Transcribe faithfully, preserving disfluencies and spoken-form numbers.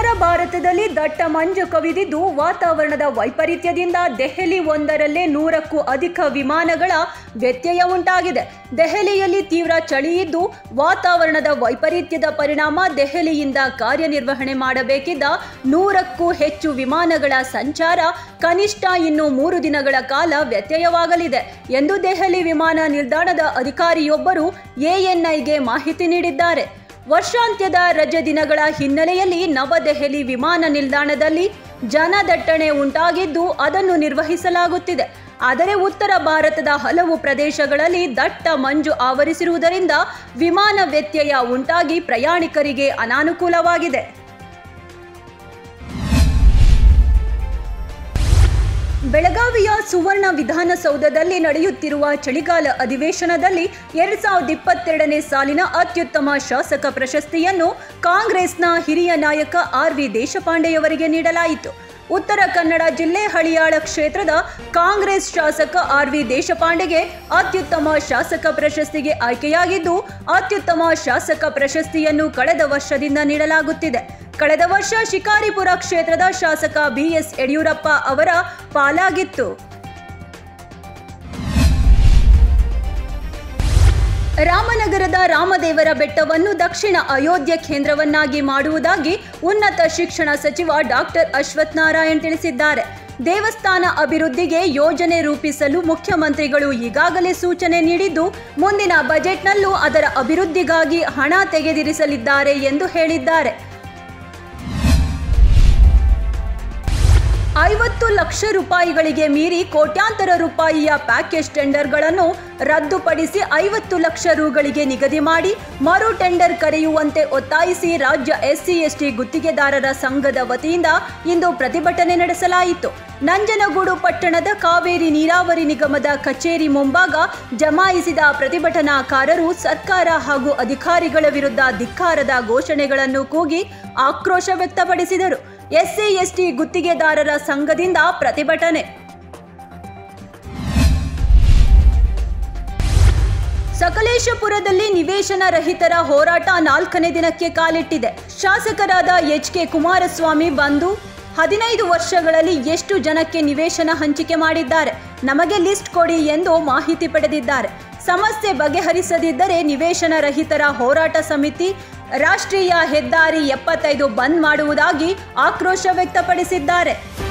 ಉತ್ತರ ಭಾರತದಲ್ಲಿ ದಟ್ಟ ಮಂಜು ಕವಿದಿದ್ದು ವಾತಾವರಣದ ವೈಪರೀತ್ಯದಿಂದ ದೆಹಲಿ ಒಂದರಲ್ಲೇ ನೂರಕ್ಕೂ ಅಧಿಕ ವಿಮಾನಗಳ ವ್ಯತ್ಯಯ ಉಂಟಾಗಿದೆ. ದೆಹಲಿಯಲ್ಲಿ ತೀವ್ರ ಚಳಿ ಇದ್ದು ವಾತಾವರಣದ ವೈಪರೀತ್ಯದ ಪರಿಣಾಮ ದೆಹಲಿಯಿಂದ ಕಾರ್ಯನಿರ್ವಹಣೆ ಮಾಡಬೇಕಿದ್ದ ನೂರಕ್ಕೂ ಹೆಚ್ಚು ವಿಮಾನಗಳ ಸಂಚಾರ ಕನಿಷ್ಠ ಇನ್ನು ಮೂರು ದಿನಗಳ ಕಾಲ ವ್ಯತ್ಯಯವಾಗಲಿದೆ ಎಂದು ದೆಹಲಿ ವಿಮಾನ ನಿಲ್ದಾಣದ ಅಧಿಕಾರಿಯೊಬ್ಬರು ಎಎನ್ಐಗೆ ಮಾಹಿತಿ ನೀಡಿದ್ದಾರೆ. ವರ್ಷಾಂತ್ಯದ ರಜೆ ದಿನಗಳ ಹಿನ್ನೆಲೆಯಲ್ಲಿ ನವದೆಹಲಿ ವಿಮಾನ ನಿಲ್ದಾಣದಲ್ಲಿ ಜನದಟ್ಟಣೆ ಉಂಟಾಗಿದ್ದು ಅದನ್ನು ನಿರ್ವಹಿಸಲಾಗುತ್ತಿದೆ. ಆದರೆ ಉತ್ತರ ಭಾರತದ ಹಲವು ಪ್ರದೇಶಗಳಲ್ಲಿ ದಟ್ಟ ಮಂಜು ಆವರಿಸಿರುವುದರಿಂದ ವಿಮಾನ ವ್ಯತ್ಯಯ ಉಂಟಾಗಿ ಪ್ರಯಾಣಿಕರಿಗೆ ಅನಾನುಕೂಲವಾಗಿದೆ. ಬೆಳಗಾವಿಯ ಸುವರ್ಣ ವಿಧಾನಸೌಧದಲ್ಲಿ ನಡೆಯುತ್ತಿರುವ ಚಳಿಗಾಲ ಅಧಿವೇಶನದಲ್ಲಿ ಎರಡ್ ಸಾವಿರದ ಇಪ್ಪತ್ತೆರಡನೇ ಸಾಲಿನ ಅತ್ಯುತ್ತಮ ಶಾಸಕ ಪ್ರಶಸ್ತಿಯನ್ನು ಕಾಂಗ್ರೆಸ್ನ ಹಿರಿಯ ನಾಯಕ ಆರ್ ವಿ ದೇಶಪಾಂಡೆಯವರಿಗೆ ನೀಡಲಾಯಿತು. ಉತ್ತರ ಕನ್ನಡ ಜಿಲ್ಲೆ ಹಳಿಯಾಳ ಕ್ಷೇತ್ರದ ಕಾಂಗ್ರೆಸ್ ಶಾಸಕ ಆರ್ ವಿ ದೇಶಪಾಂಡೆಗೆ ಅತ್ಯುತ್ತಮ ಶಾಸಕ ಪ್ರಶಸ್ತಿಗೆ ಆಯ್ಕೆಯಾಗಿದ್ದು, ಅತ್ಯುತ್ತಮ ಶಾಸಕ ಪ್ರಶಸ್ತಿಯನ್ನು ಕಳೆದ ವರ್ಷದಿಂದ ನೀಡಲಾಗುತ್ತಿದೆ. ಕಳೆದ ವರ್ಷ ಶಿಕಾರಿಪುರ ಕ್ಷೇತ್ರದ ಶಾಸಕ ಬಿ ಎಸ್ ಯಡಿಯೂರಪ್ಪ ಅವರ ಪಾಲಾಗಿತ್ತು. ರಾಮನಗರದ ರಾಮದೇವರ ಬೆಟ್ಟವನ್ನು ದಕ್ಷಿಣ ಅಯೋಧ್ಯೆ ಕೇಂದ್ರವನ್ನಾಗಿ ಮಾಡುವುದಾಗಿ ಉನ್ನತ ಶಿಕ್ಷಣ ಸಚಿವ ಡಾಕ್ಟರ್ ಅಶ್ವಥ್ ನಾರಾಯಣ್ ತಿಳಿಸಿದ್ದಾರೆ. ದೇವಸ್ಥಾನ ಅಭಿವೃದ್ಧಿಗೆ ಯೋಜನೆ ರೂಪಿಸಲು ಮುಖ್ಯಮಂತ್ರಿಗಳು ಈಗಾಗಲೇ ಸೂಚನೆ ನೀಡಿದ್ದು, ಮುಂದಿನ ಬಜೆಟ್ನಲ್ಲೂ ಅದರ ಅಭಿವೃದ್ಧಿಗಾಗಿ ಹಣ ತೆಗೆದಿರಿಸಲಿದ್ದಾರೆ ಎಂದು ಹೇಳಿದ್ದಾರೆ. ಐವತ್ತು ಲಕ್ಷ ರೂಪಾಯಿಗಳಿಗೆ ಮೀರಿ ಕೋಟ್ಯಾಂತರ ರೂಪಾಯಿಯ ಪ್ಯಾಕೇಜ್ ಟೆಂಡರ್ಗಳನ್ನು ರದ್ದುಪಡಿಸಿ ಐವತ್ತು ಲಕ್ಷ ರುಗಳಿಗೆ ನಿಗದಿ ಮಾಡಿ ಮರು ಟೆಂಡರ್ ಕರೆಯುವಂತೆ ಒತ್ತಾಯಿಸಿ ರಾಜ್ಯ ಎಸ್ಸಿ ಎಸ್ಟಿ ಗುತ್ತಿಗೆದಾರರ ಸಂಘದ ವತಿಯಿಂದ ಇಂದು ಪ್ರತಿಭಟನೆ ನಡೆಸಲಾಯಿತು. ನಂಜನಗೂಡು ಪಟ್ಟಣದ ಕಾವೇರಿ ನೀರಾವರಿ ನಿಗಮದ ಕಚೇರಿ ಮುಂಭಾಗ ಜಮಾಯಿಸಿದ ಪ್ರತಿಭಟನಾಕಾರರು ಸರ್ಕಾರ ಹಾಗೂ ಅಧಿಕಾರಿಗಳ ವಿರುದ್ಧ ಧಿಕ್ಕಾರದ ಘೋಷಣೆಗಳನ್ನು ಕೂಗಿ ಆಕ್ರೋಶ ವ್ಯಕ್ತಪಡಿಸಿದರು. ಎಸ್ಸಿ ಎಸ್ಟಿ ಗುತ್ತಿಗೆದಾರರ ಸಂಘದಿಂದ ಪ್ರತಿಭಟನೆ. ಸಕಲೇಶಪುರದಲ್ಲಿ ನಿವೇಶನ ರಹಿತರ ಹೋರಾಟ ನಾಲ್ಕನೇ ದಿನಕ್ಕೆ ಕಾಲಿಟ್ಟಿದೆ. ಶಾಸಕರಾದ ಎಚ್ ಕೆ ಕುಮಾರಸ್ವಾಮಿ ಬಂದು ಹದಿನೈದು ವರ್ಷಗಳಲ್ಲಿ ಎಷ್ಟು ಜನಕ್ಕೆ ನಿವೇಶನ ಹಂಚಿಕೆ ಮಾಡಿದ್ದಾರೆ, ನಮಗೆ ಲಿಸ್ಟ್ ಕೊಡಿ ಎಂದು ಮಾಹಿತಿ ಪಡೆದಿದ್ದಾರೆ. ಸಮಸ್ಯೆ ಬಗೆಹರಿಸದಿದ್ದರೆ ನಿವೇಶನ ರಹಿತರ ಹೋರಾಟ ಸಮಿತಿ ರಾಷ್ಟ್ರೀಯ ಹೆದ್ದಾರಿ ಎಪ್ಪತ್ತೈದು ಬಂದ್ ಮಾಡುವುದಾಗಿ ಆಕ್ರೋಶ ವ್ಯಕ್ತಪಡಿಸಿದ್ದಾರೆ.